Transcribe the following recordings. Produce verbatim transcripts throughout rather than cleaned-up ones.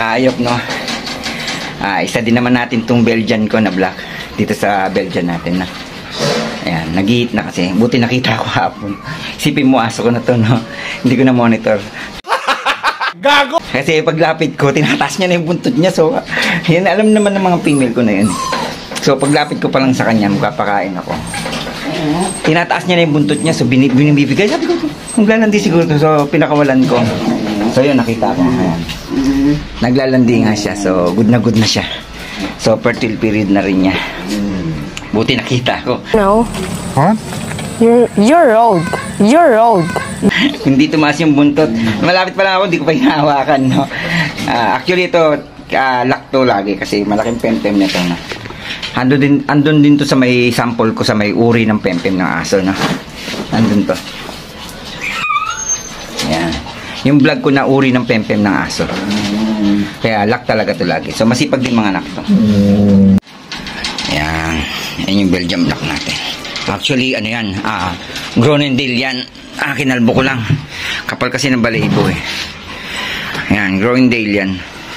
Ayop, no? Ah, isa din naman natin tong Belgian ko na black. Dito sa Belgian natin, na. Ayan, nag-hit na kasi. Buti nakita ko hapon. Isipin mo, aso ko na to, no? Hindi ko na monitor. Gago! Kasi paglapit ko, tinataas niya na yung buntot niya. So, yan, alam naman ng mga female ko na yun. So, paglapit ko pa lang sa kanya, magpapakain ako. Tinataas niya na yung buntot niya. So, binibigay. Sabi ko, maglalandi siguro to. So, pinakawalan ko. So, yun, nakita ko. Ayan. Naglalandi nga siya. So, good na good na siya. So, fertile period na rin niya. Buti nakita ko. No. What? You're, you're old. You're old. Hindi tumaas yung buntot. Malapit pa lang ako, hindi ko pa hinahawakan, no? Uh, actually, ito, uh, lakto lagi kasi malaking pempem nito, no? Andun din, andun din to sa may sample ko sa may uri ng pempem ng aso, no? Andun to. Yan. Yung vlog ko na uri ng pempem ng aso. Kaya lak talaga to lagi. So masipag din mga anak to. Yan. Yan yung Belgian black natin. Actually, ano yan? Ah, Groenendael yan. Ah, kinalbo ko lang. Kapal kasi ng balahibo eh. Yan, Groenendael yan.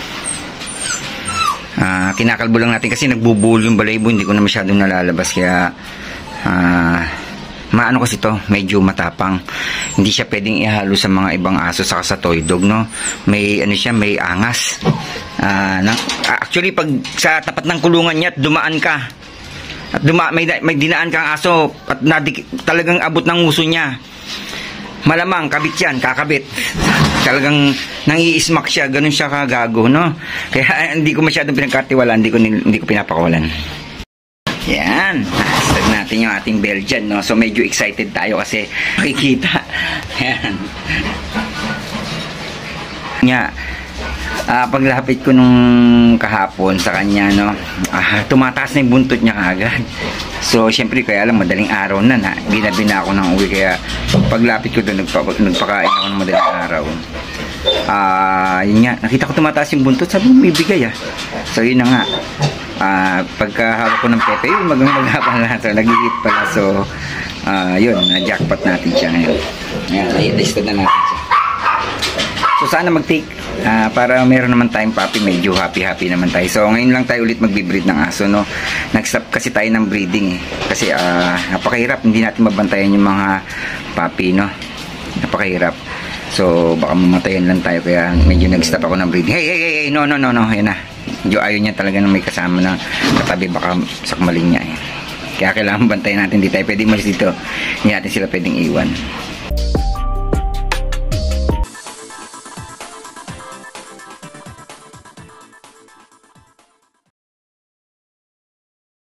Ah, kinakalbo lang natin kasi nagbubuhol yung balahibo. Hindi ko na masyadong nalalabas. Kaya, ah, maano kasi to, medyo matapang. Hindi siya pwedeng ihalo sa mga ibang aso saka sa toy dog, no? May ano siya, may angas. Ah, na, actually pag sa tapat ng kulungan niya at dumaan ka at duma, may, may dinaan kang aso at nadik, talagang abot ng uso niya, malamang kabit yan, kakabit. Talagang nang-i-smack siya, ganun siya kagago, no? Kaya hindi ko masyadong pinagkatiwalaan, hindi ko, hindi ko pinapakawalan. Yan, start natin yung ating Belgian, no? So medyo excited tayo kasi makikita. Yan. Nga, uh, paglapit ko nung kahapon sa kanya, no? Uh, tumataas na yung buntot niya kagad. So syempre kaya lang madaling araw na na. Ginabi na ako ng uwi kaya paglapit ko doon nagpa nagpakain ako ng madaling araw. Ah, uh, yun nga, nakita ko tumataas yung buntot, sabi mo bibigay ah. So yun na nga. Ah, uh, pagkahawak ko ng pepe, yung mag-maghapan na. So nag-hit pala. So uh, yun, na-jackpot natin siya ngayon. Ayan, i-listed na natin siya. So sana mag-take uh, para meron naman tayong puppy, medyo happy-happy naman tayo. So ngayon lang tayo ulit magbe-breed ng aso, no. Nag-stop kasi tayo ng breeding eh. Kasi uh, napakahirap, hindi natin mabantayan yung mga puppy, no. Napakahirap. So baka mamatayan lang tayo kaya medyo nag-stop ako ng breeding. Hey, hey, hey, hey, no, no, no, no, yan na. Medyo ayaw niya talaga na may kasama na katabi, baka sakmalin niya eh. Kaya kailangan bantayan natin, di tayo pwedeng malis dito. Hindi natin sila pwedeng iwan.